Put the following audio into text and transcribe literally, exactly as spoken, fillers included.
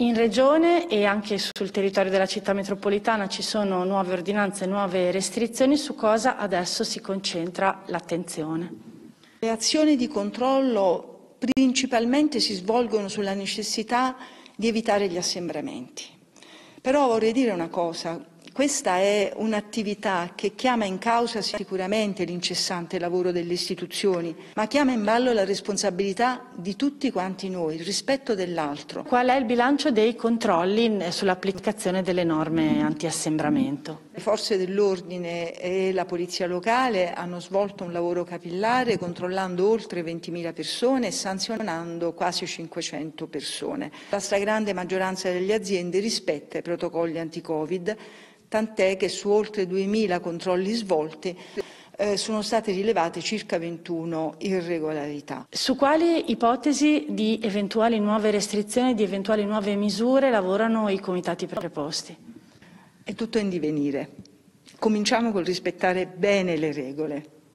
In Regione e anche sul territorio della città metropolitana ci sono nuove ordinanze, nuove restrizioni. Su cosa adesso si concentra l'attenzione? Le azioni di controllo principalmente si svolgono sulla necessità di evitare gli assembramenti. Però vorrei dire una cosa. Questa è un'attività che chiama in causa sicuramente l'incessante lavoro delle istituzioni, ma chiama in ballo la responsabilità di tutti quanti noi, il rispetto dell'altro. Qual è il bilancio dei controlli sull'applicazione delle norme anti-assembramento? Le forze dell'ordine e la polizia locale hanno svolto un lavoro capillare controllando oltre ventimila persone e sanzionando quasi cinquecento persone. La stragrande maggioranza delle aziende rispetta i protocolli anti-Covid, tant'è che su oltre duemila controlli svolti eh, sono state rilevate circa ventuno irregolarità. Su quali ipotesi di eventuali nuove restrizioni, di eventuali nuove misure lavorano i comitati preposti? È tutto in divenire. Cominciamo col rispettare bene le regole.